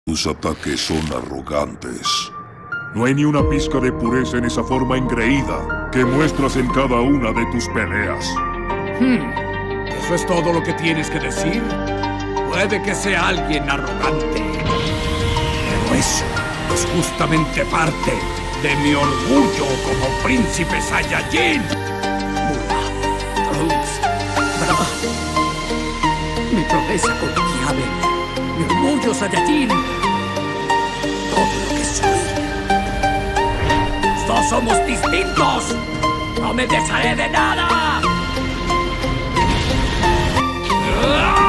Tus ataques son arrogantes. No hay ni una pizca de pureza en esa forma engreída que muestras en cada una de tus peleas. ¿Eso es todo lo que tienes que decir? Puede que sea alguien arrogante, pero eso es justamente parte de mi orgullo como príncipe Saiyajin. Mi promesa confiable, mi orgullo Saiyajin, todo lo que soy. ¡Todos somos distintos! ¡No me desharé de nada! ¡Ah!